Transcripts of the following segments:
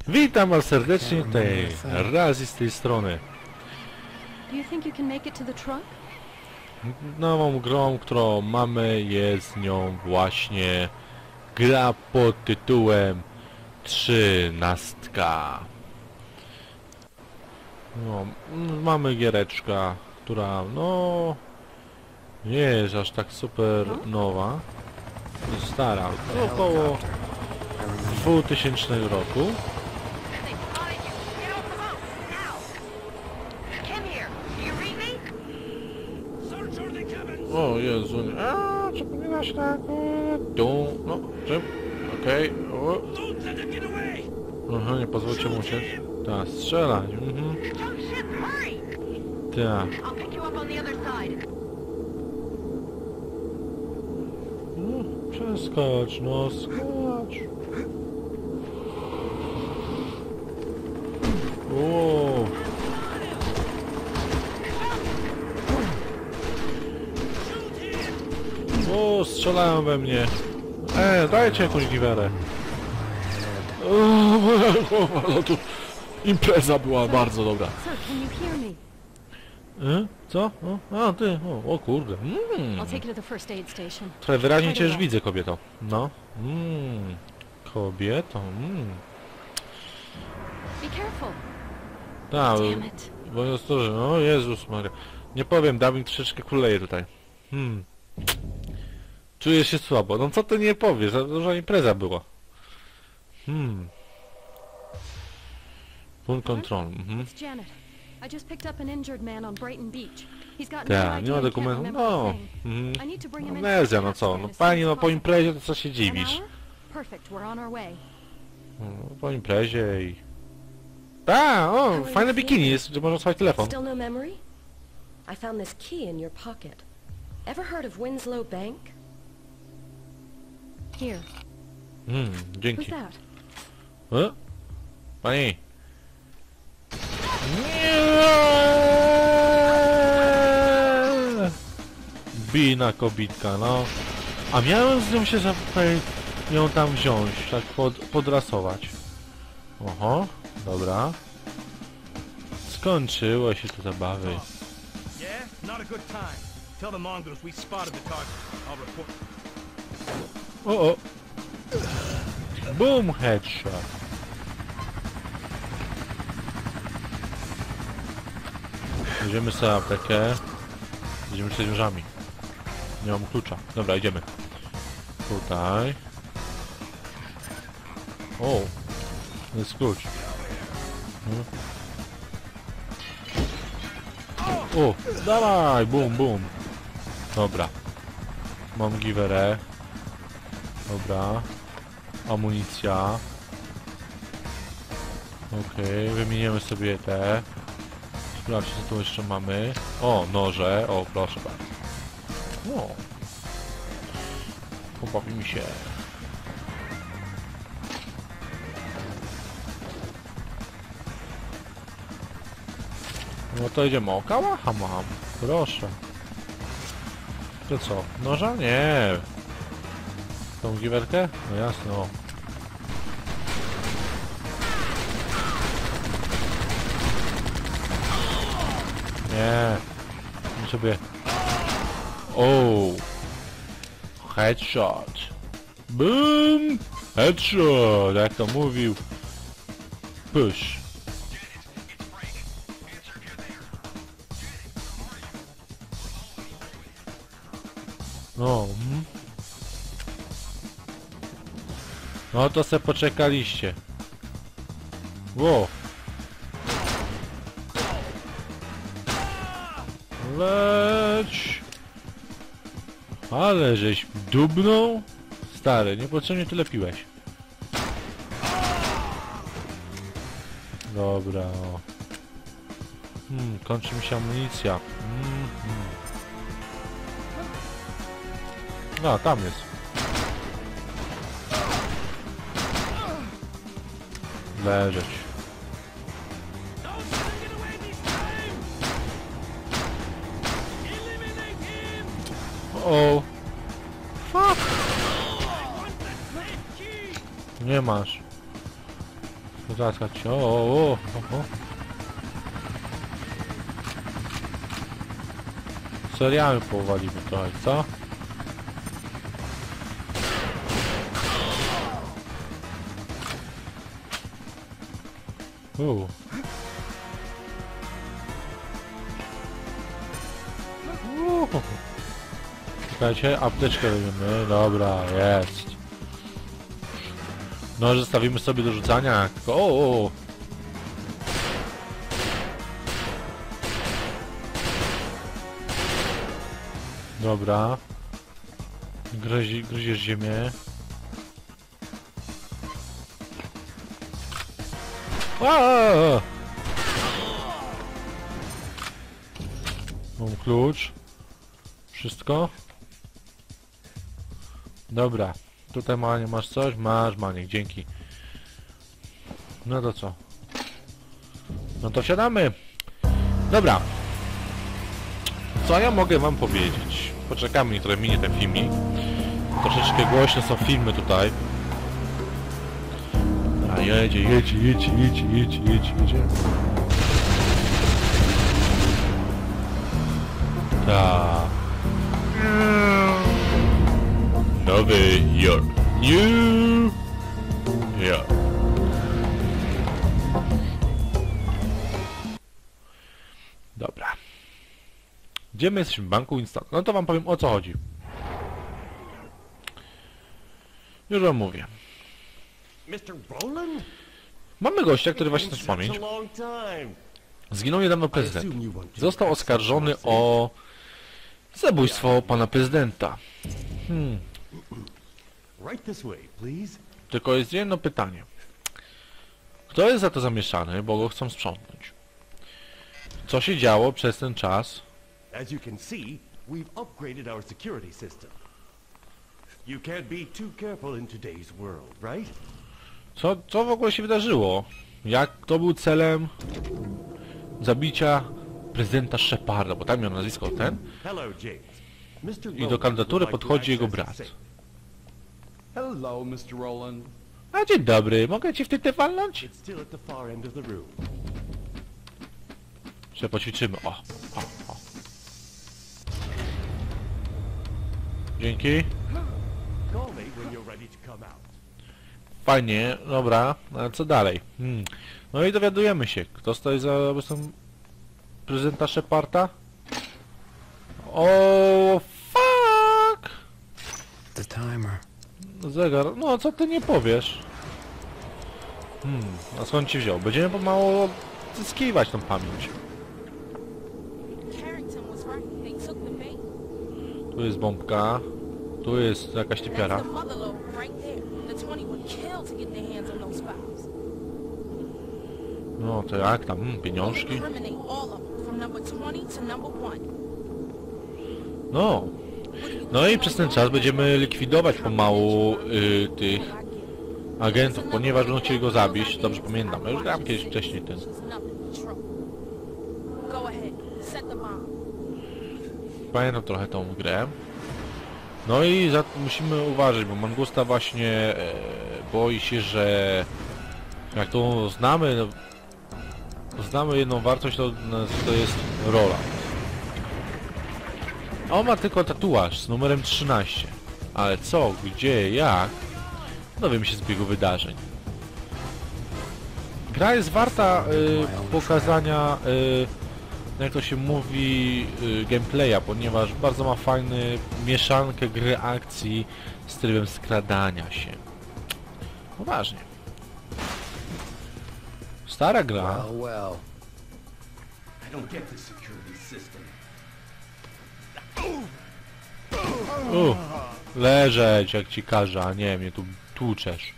Witam was serdecznie tutaj, Razi z tej strony. Nową grą, którą mamy, jest nią właśnie gra pod tytułem 13. No, mamy giereczka, która no nie jest aż tak super nowa, stara, około 2000 roku. O Jezu, przypomina się tak, no, czym? Okej, aha, nie pozwólcie mu uciec. Tak, strzelać, tak. No, przeskocz, no, skocz. O. O, strzelają we mnie. Dajcie jakąś giwerę. O, moja głowa, no tu impreza była bardzo dobra. Co? A, ty, o kurde. Trochę wyraźnie cię już widzę, kobieto. No. Kobieto. Tak, bo jest to, że... O Jezus Maria. Nie powiem, dubbing troszeczkę kuleje tutaj. Czuję się słabo. No co ty nie powiesz? Za duża impreza była. Punkt kontrol. Tak, nie ma dokumentu. No. Amnezja, no co? No pani, no po imprezie to co się dziwisz? No, po imprezie i... Tak, o, fajne bikini jest, gdzie można słuchać telefon. I found this key in your pocket. Ever heard of Winslow Bank? Here. Dzięki. Pani. Nie! Bina kobitka, no. A miałem z nią się ją tam wziąć, tak podrasować. Oho, dobra. Skończyło się te zabawy. O! Boom, headshot. Idziemy sobie aptekę. Idziemy z księżami. Nie mam klucza. Dobra, idziemy. Tutaj. O! Jest klucz. O! Dawaj! Bum, bum. Dobra. Mam giwerę. Dobra. Amunicja. Okej, wymieniamy sobie te. Sprawdźcie, co tu jeszcze mamy. O, noże. O, proszę bardzo. O. Pobawi mi się. No to idziemy. O, kałacha mam. Proszę. To co? Noża? Nie. Tą giwerkę? No jasno. O. Nie. I sobie... O. Headshot. Boom. Headshot. Jak to mówił. Push. No. No to se poczekaliście. Wow. Leć. Ale żeś dubnął? Stary, niepotrzebnie tyle piłeś. Dobra, o. Kończy mi się amunicja. No, tam jest. Leżeć. O. Fuck. Nie masz. Zaskać. O. Seriami powalimy trochę, co? Czekajcie, apteczkę robimy. Dobra, jest. No, zostawimy sobie do rzucania. O. Dobra. Gryziesz ziemię. Mam klucz. Wszystko? Dobra. Tutaj Manie masz coś? Masz Maniek, dzięki. No to co? No to wsiadamy. Dobra. Co ja mogę wam powiedzieć? Poczekamy, niektóre minie ten filmik. Troszeczkę głośne są filmy tutaj. A jedzie. Ta. Nowy Jork. New York. Dobra. Gdzie my jesteśmy? W banku Winston. No to wam powiem, o co chodzi. Już wam mówię. Mamy gościa, który właśnie też pamięć. Zginął niedawno prezydent. Został oskarżony o zabójstwo pana prezydenta. Tylko jest jedno pytanie. Kto jest za to zamieszany, bo go chcą sprzątnąć? Co się działo przez ten czas? As you can see, we've upgraded our security system. You can't be too careful in today's world, right? Co w ogóle się wydarzyło? Kto był celem zabicia prezydenta Sheparda, bo tam miał nazwisko ten. Hello, James. Mr. I do kandydatury podchodzi jego brat. Hello, Mr. Roland. A dzień dobry, mogę ci w tytę walnąć? It's still at the far end of the room. Że poćwiczymy. O. Dzięki. Call me when you're ready to come out. Fajnie, dobra, ale co dalej? No i dowiadujemy się, kto stoi za obecną prezydenta Sheparda? O, fuck! The timer. Zegar, no co ty nie powiesz? A skąd ci wziął? Będziemy pomału zyskiwać tą pamięć. Tu jest bombka. Tu jest jakaś typiara. No to jak tam? Pieniążki? No. No i przez ten czas będziemy likwidować pomału tych agentów, ponieważ będą chcieli go zabić. Dobrze pamiętam. Ja już grałem kiedyś wcześniej ten. Pamiętam trochę tą grę. No i musimy uważać, bo Mangusta właśnie boi się, że jak to znamy, znamy jedną wartość, to jest rola. On ma tylko tatuaż z numerem 13. Ale co, gdzie, jak? Dowiemy się z biegu wydarzeń. Gra jest warta pokazania, jak to się mówi, gameplaya, ponieważ bardzo ma fajny mieszankę gry akcji z trybem skradania się. Poważnie. Stara gra. Well. I don't get this security system. Leżeć jak ci każe, a nie mnie tu tłuczesz.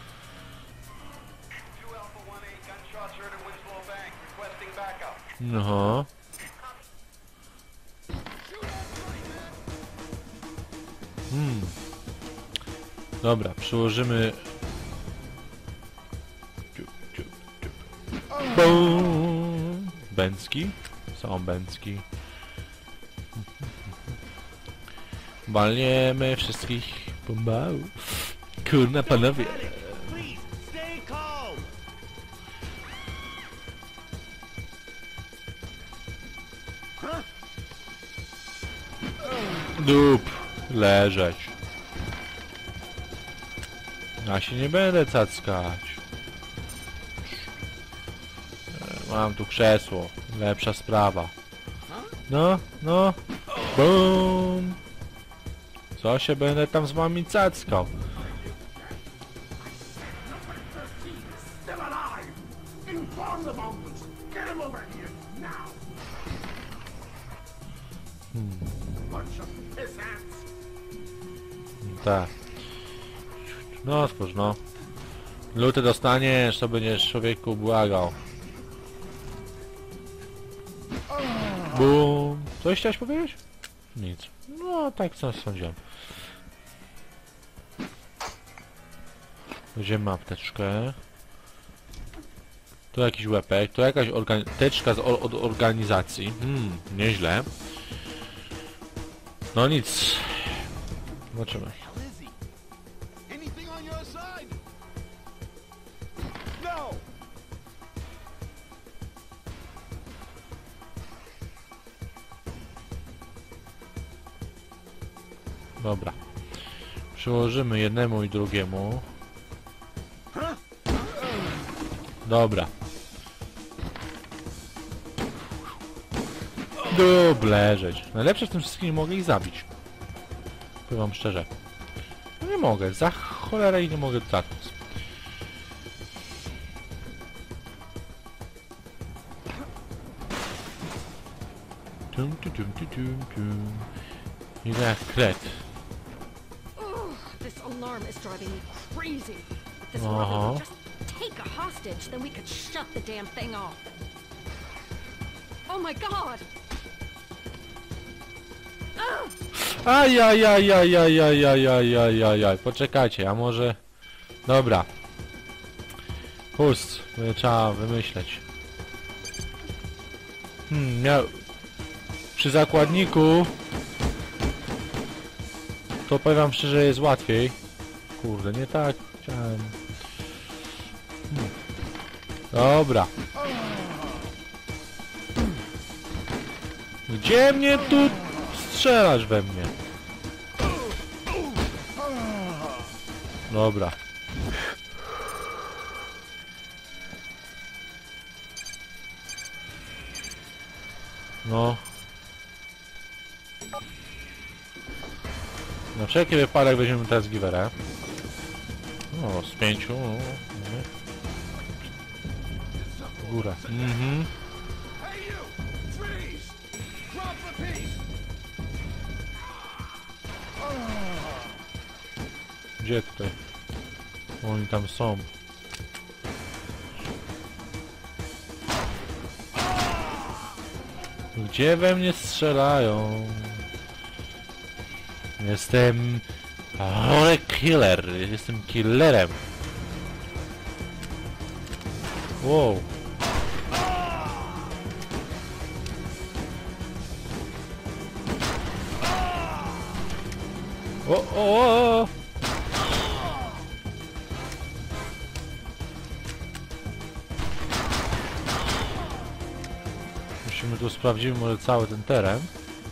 No. Dobra, przyłożymy. Bum. Bęcki. Są bęcki. Walniemy wszystkich pomału. Kurna panowie. Please, stay calm. Dup. Leżeć. Ja się nie będę cackać. Mam tu krzesło. Lepsza sprawa. No, no. Bum. Co się będę tam z wami cackał? Still alive! Inform the Mongols! Get him over here, now! Bunch of pissants! Tak. No otwórz, no. Luty dostaniesz, to będziesz człowieku błagał. Bum. Coś chciałeś powiedzieć? Nic. No tak co sądziłem. Weźmiemy apteczkę. Tu jakiś łepek, tu jakaś teczka od organizacji. Nieźle. No nic. Zobaczymy. Anything on your side? No! Dobra. Przyłożymy jednemu i drugiemu. Dobra. Leżeć. Najlepsze w tym wszystkim nie mogę ich zabić. Powiem wam szczerze. No nie mogę. Za cholerę ich nie mogę zabić. Idę jak kret. This alarm is driving me crazy. If this Uh-huh. mother would just take a hostage, then we could shut the damn thing off. Oh my god! Ajajajajajajajajajajaj. Poczekajcie, a może... Dobra. Pust. Trzeba wymyśleć. Miał... Przy zakładniku... To powiem wam szczerze, jest łatwiej. Kurde, nie tak chciałem. Dobra. Gdzie mnie tu strzelasz we mnie? Dobra. No. Na wszelki wypadek weźmiemy teraz giwerę. O, z 5. Góra. Hey you! Trees! Drop the piece! Gdzie tutaj? Oni tam są. Gdzie we mnie strzelają? Jestem... killer. Jestem killerem. Wow. O! Musimy tu sprawdzić może cały ten teren.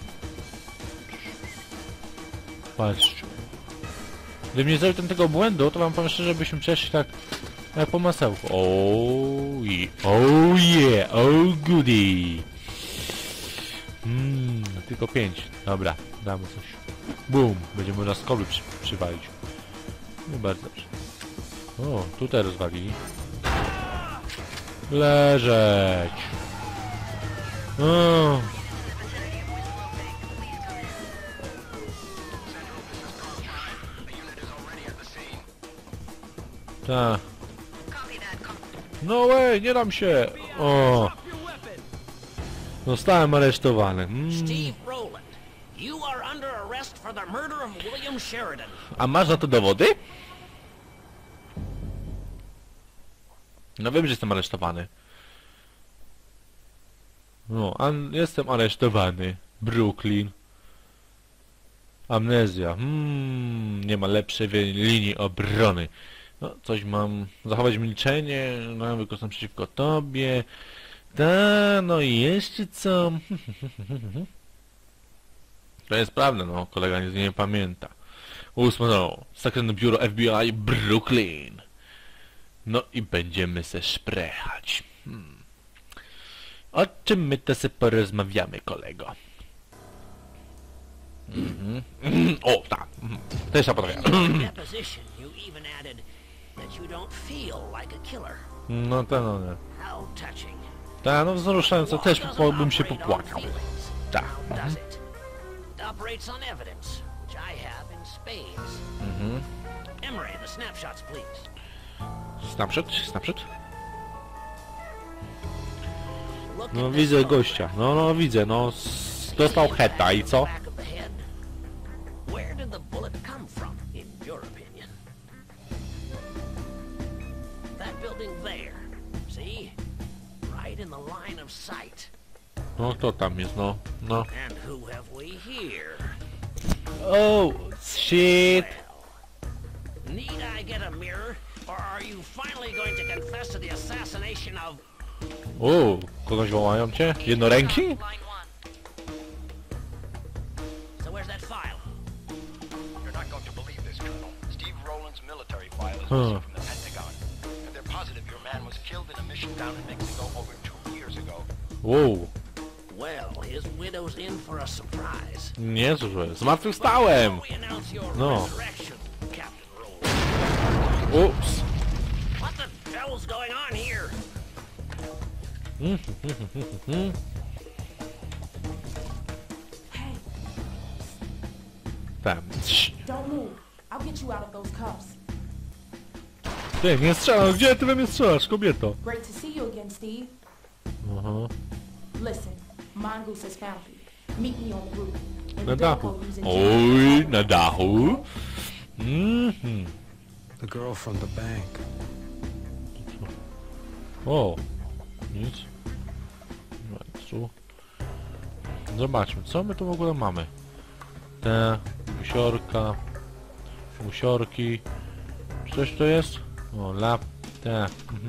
Patrzcie. Gdybym nie zrobił tego błędu, to wam powiem szczerze, byśmy przeszli tak jak po masełku. Oh yeah, oh goody. Tylko 5. Dobra, damy coś. Boom, będzie można z kobry przywalić. No bardzo dobrze. O, tutaj rozwalili. Leżeć. O. Tak. No way, nie dam się. O. Zostałem aresztowany. Steve Rowland, you are under arrest for the murder of William Sheridan. A masz na to dowody? No wiem, że jestem aresztowany. No, jestem aresztowany. Brooklyn. Amnezja. Nie ma lepszej linii obrony. No, coś mam... Zachować milczenie. No, wykorzystam przeciwko tobie. No i jeszcze co? To jest prawda, no, kolega nic nie pamięta. 8. No, sekretne biuro FBI Brooklyn. No i będziemy se szprechać. O czym my to se porozmawiamy, kolego? O, tak. Też ja potrafię. In your deposition, you even added that you don't feel like a killer. No to no, nie. How touching. Tak, no wzruszająco też bym się popłakał. Tak. How does it? It operates on evidence, which I have in spades. Emery, the snapshots, please. Snapshot? Snapshot? Look No at this widzę photograph. gościa. No widzę, no. Dostał heta i co? Back of the head. Where did the bullet come from, in your opinion? That building there. See? Right in the line of sight. No kto tam jest, no. No. And who have we here? Oh, shit. Well, need I get a mirror, or are you finally going to confess to the assassination of... O, kogoś wołają cię? Jednoręki? Line one. So where's that file? You're not going to believe this, Colonel. Steve Rowland's military file is Huh. missing from the Pentagon. And they're positive your man was killed in a mission down in Mexico over 2 years ago. Wow, Well, his widow's in for a surprise. niezłe. Zmartwychwstałem! Before we announce your No. resurrection, Captain Rowland, Ups. what the hell's going on here? Hey, Tam. don't move. I'll get you out of those cuffs. Ty, nie strzelam. Gdzie ty we mnie strzelasz, kobieto? Great to see you again, Steve. Aha. Listen, Mongoose has found you. Meet me on the roof. In Na the dachu. Delco using Oj, na dachu. The girl from the bank. O, nic. Tu. Zobaczmy, co my tu w ogóle mamy. Te, musiorka, musiorki. Czy coś to jest? O, lap, te.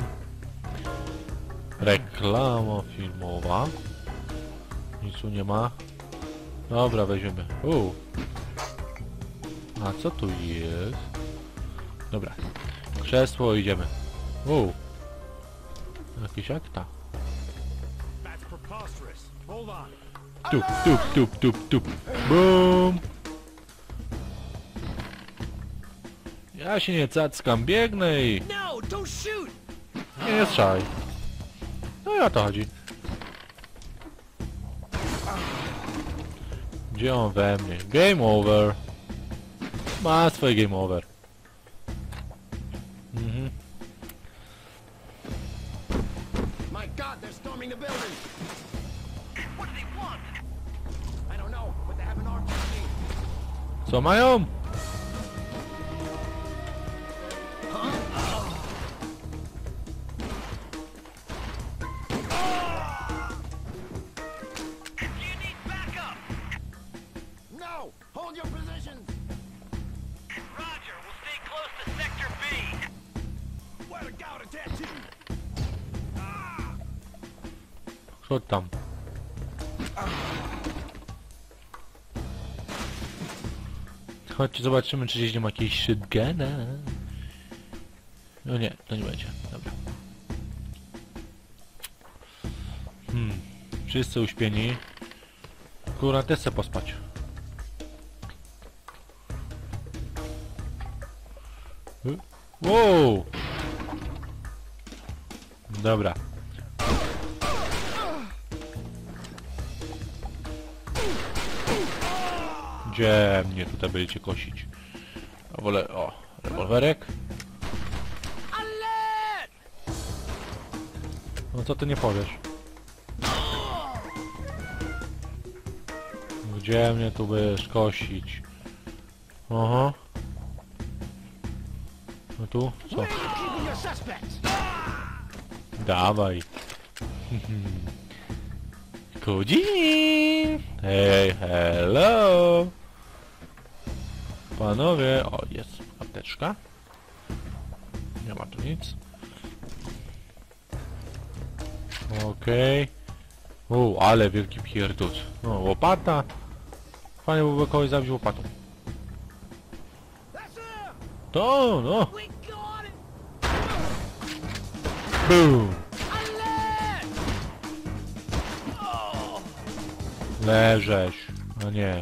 Reklama filmowa. Nic tu nie ma. Dobra, weźmiemy. A co tu jest? Dobra. Krzesło, idziemy. Jakieś akta. That's preposterous. Hold on. Tup, tup, tup, tup, tup. Boom! Ja się nie cackam, biegnę i... No, don't shoot! Nie strzelaj. No i o to chodzi. Gdzie on we mnie? Game over. Ma swoje game over. My God, they're storming the building. What do they want? I don't know, but they have an RPG. Co mają? Do you need backup? No! Hold your positions! Roger, we'll stay close to Sector B. Where to go to that you? Co tam? Chodźcie, zobaczymy, czy gdzieś nie ma jakiejś shotguna. No nie, to nie będzie. Dobra. Wszyscy uśpieni. Kurwa, też chcę pospać. Wow! Dobra. Gdzie mnie tutaj będziecie kosić? A wolę, o, rewolwerek. No co ty nie powiesz? Gdzie mnie tu będziesz kosić? Aha. No tu? Co? Keeping your suspects! Dawaj. Kudzin! Hej, hello! Panowie, o, jest apteczka. Nie ma tu nic. Okej. Ale wielki pierdut. No, łopata. Fajnie byłoby kogoś zabić łopatą. To, no. Boom. Leżeć. No nie.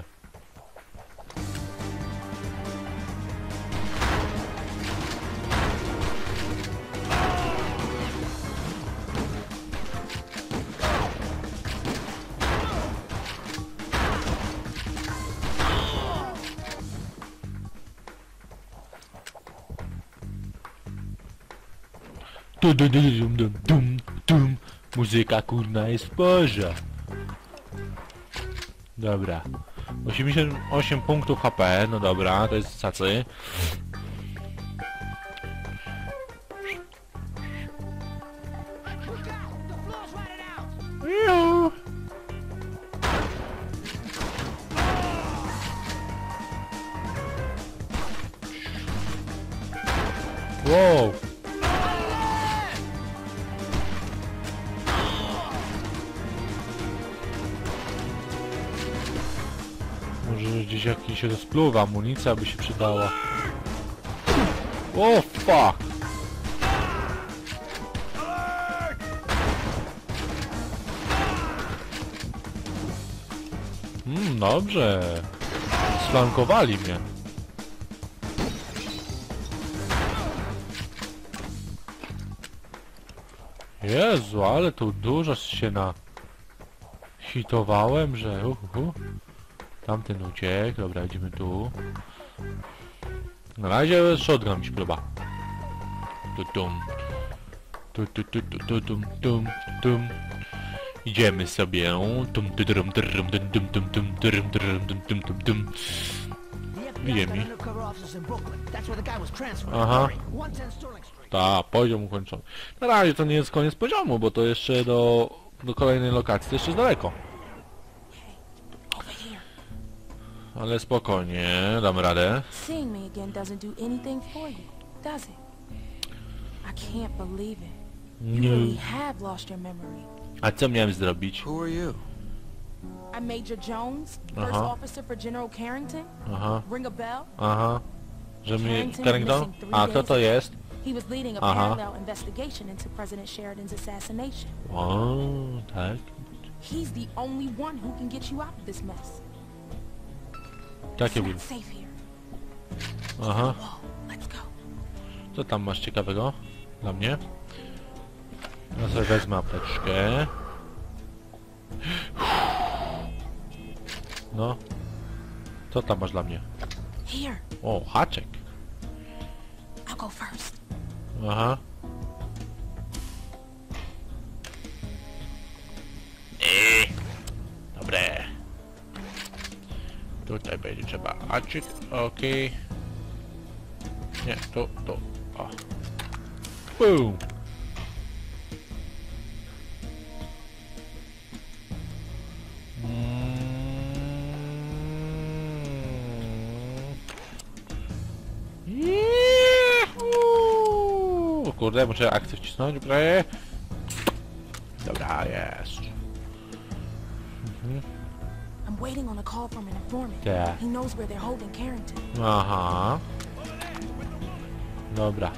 Dum. Muzyka kurna jest w porze. Dobra. 88 punktów HP, no dobra, to jest cacy. Wow. Może gdzieś jakiś rozpluwa, amunicja by się przydała. O fuck! Dobrze. Sflankowali mnie. Jezu, ale tu dużo się hitowałem, że... Tamten uciekł, dobra, idziemy tu. Na razie shotgun mi się podoba. Tum. Idziemy sobie. Idziemy. Aha. Ta, poziom ukończony. Na razie to nie jest koniec poziomu, bo to jeszcze do kolejnej lokacji to jeszcze jest daleko. Ale spokojnie, dam radę. Seeing me again doesn't do anything for you, does it? I can't believe it. You really have lost your memory. A co miałem zrobić? Who are you? I'm Major Jones, first officer for General Carrington. Ring a bell? Że mnie... Carrington? A, kto to jest? He was leading a parallel investigation into President Sheridan's assassination. O, tak. He's the only one who can get you out of this mess. Takie był. Safe here. Aha. Let's go. Co tam masz ciekawego? Dla mnie? Ja sobie wezmę apteczkę. No. Co tam masz dla mnie? Here. O, haczek. I'll go first. Aha. Dobre. Tutaj będzie trzeba haczyk, okej. Nie, to. O. Boom. O kurde, muszę akcję wcisnąć, prawie. Dobra, jest. I'm waiting on a call from an informant. Yeah. He knows where they're holding Carrington. Aha. Dobra.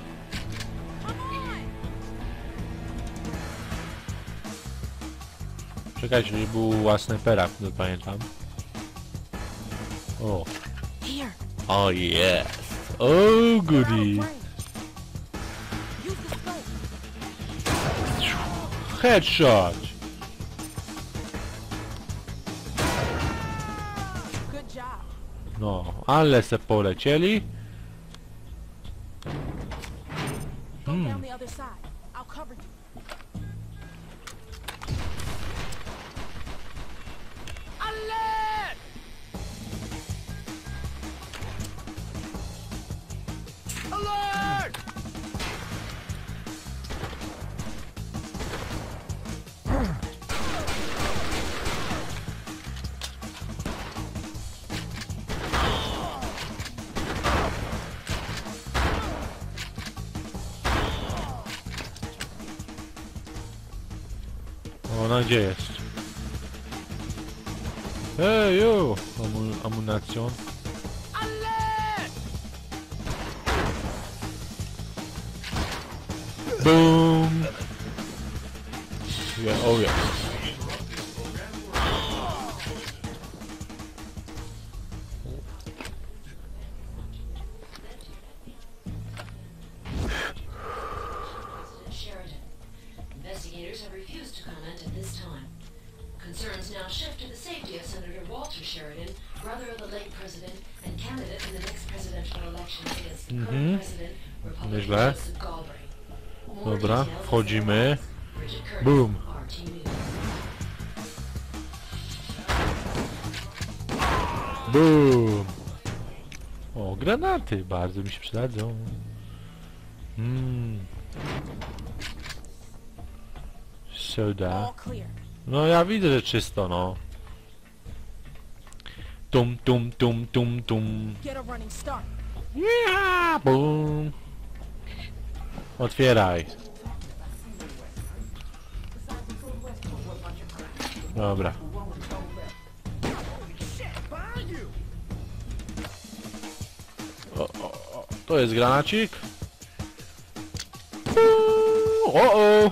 Czekajcie, żeby był snajpera, który pamiętam. O. Here. O jest. O goody. Headshot. Good job. No, ale se polecieli. Go down the other side. I'll cover you. Alert! Alert! O, no gdzie jest? Ej, jo! Amunacjon. Boom! Yeah, oh yeah. Sheridan. Investigators have refused to comment at this time. Concerns now shift to the safety of Senator Walter Sheridan, brother of the late president and candidate in the next presidential elections against the current president, Republican Nieźle. Joseph Galbraith. Dobra, wchodzimy. Boom. Boom. O, granaty bardzo mi się przydadzą. Soda. All clear. No ja widzę, że czysto, no. Tum, tum, tum, tum, tum. Get a running start. Ja, boom. Otwieraj. Dobra. O, to jest granacik. O.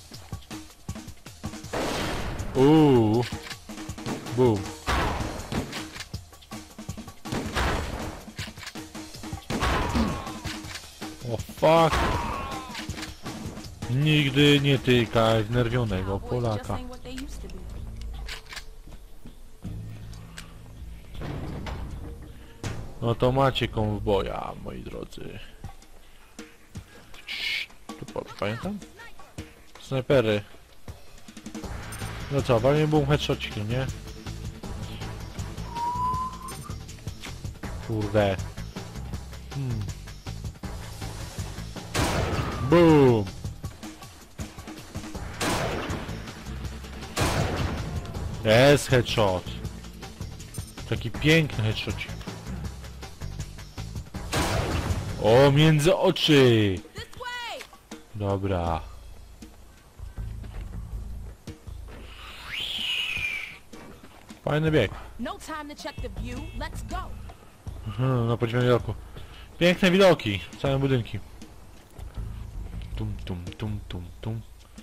Boom. O fuck. Nigdy nie tykaj wnerwionego Boys just Polaka. ain't what they used to be. No to macie konwoja, moi drodzy. Tu pamiętam? Snajpery. No co, walnie boom headshotiki, nie? Kurde. Boom! Jest headshot. Taki piękny headshotик. O, między oczy! This way! Dobra. Fajny bieg. No time to check the view. Let's go. Na podziemnym widoku. Piękne widoki. Całe budynki. Tum, tum, tum, tum, tum.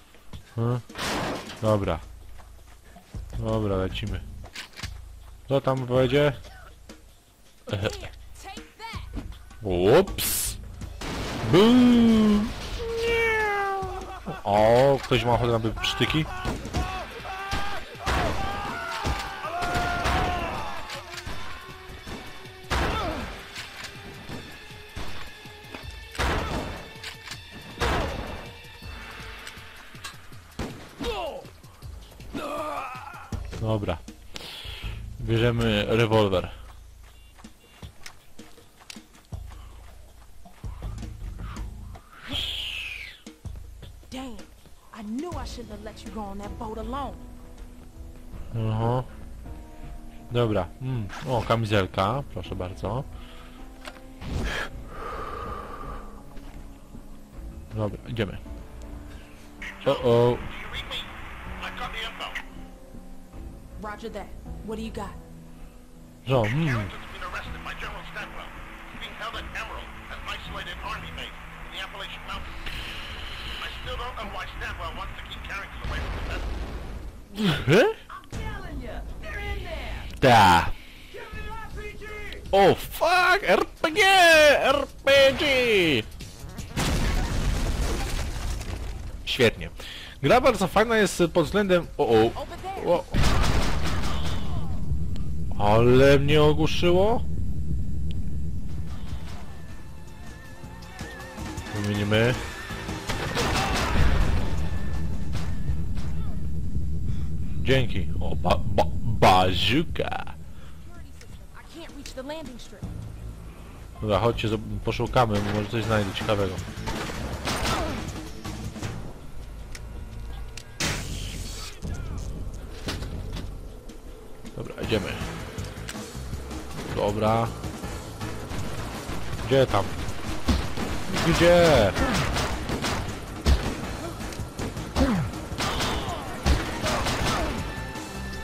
Dobra. Dobra, lecimy. Co tam powiedzie? Here, take that. Ups. Boom. O, ktoś ma ochotę na psztyki? Dobra. Bierzemy rewolwer. Damn. I knew I shouldn't have let you go on that boat alone. Aha. Dobra. O, kamizelka. Proszę bardzo. Dobra, idziemy. O. Roger that. What do you got? No, Carrington's been arrested by General Stadwell. He's being held at Emerald, an isolated army base in the Appalachian Mountains. I still don't know why Stadwell wants to keep Carrington away from the vessel. Ta. O, fuck! RPG! RPG! Świetnie. Gra bardzo fajna jest pod względem... Over there. O. Ale mnie ogłuszyło. Wymienimy. Dzięki. O, bazuka. I can't reach the landing strip. Dobra, chodźcie, poszukamy, może coś znajdę ciekawego. Dobra, idziemy. Dobra. Gdzie tam? Gdzie?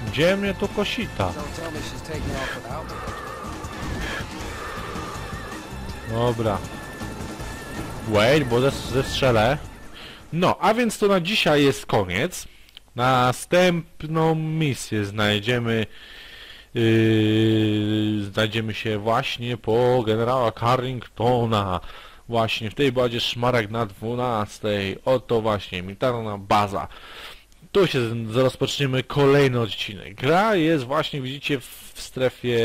Gdzie mnie tu kosita? Don't tell me she's taking off without me. Dobra. Wait, bo zestrzelę. No, a więc to na dzisiaj jest koniec. Następną misję znajdziemy się właśnie po generała Carringtona. Właśnie w tej bazie Szmaragd na 12. Oto właśnie militarna baza. Tu się rozpoczniemy kolejny odcinek. Gra jest właśnie, widzicie, w strefie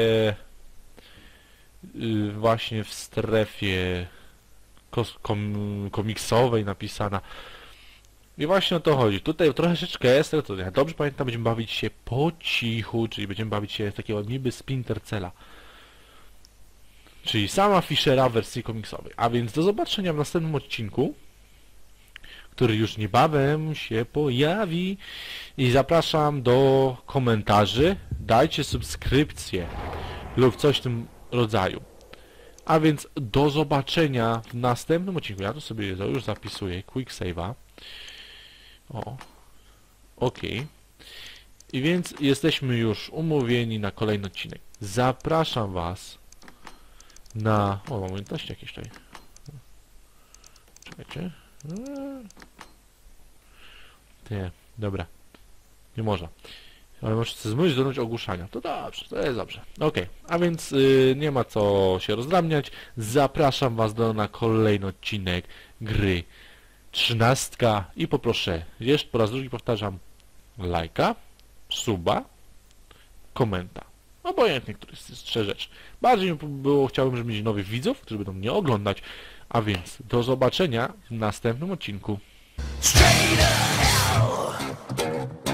właśnie w strefie komiksowej napisana. I właśnie o to chodzi. Tutaj troszeczkę jest, to ja dobrze pamiętam, będziemy bawić się po cichu, czyli będziemy bawić się takiego niby Splinter Cella. Czyli sama Fischera w wersji komiksowej. A więc do zobaczenia w następnym odcinku, który już niebawem się pojawi. I zapraszam do komentarzy. Dajcie subskrypcję lub coś w tym rodzaju. A więc do zobaczenia w następnym odcinku. Ja to sobie już zapisuję. Quick save'a. O. Ok. I więc jesteśmy już umówieni na kolejny odcinek. Zapraszam was na... O, mam umiejętności jakieś tutaj. Czekajcie. Nie, dobra. Nie można. Ale możecie zmyć, zdolność ogłuszania. To dobrze, to jest dobrze. Ok, a więc nie ma co się rozdrabniać. Zapraszam was na kolejny odcinek gry 13 i poproszę, jeszcze po raz drugi powtarzam, lajka, suba, komenta. Obojętnie, który jest rzecz. Bardziej mi było, chciałbym, żeby mieć nowych widzów, którzy będą mnie oglądać. A więc do zobaczenia w następnym odcinku. Straight to hell.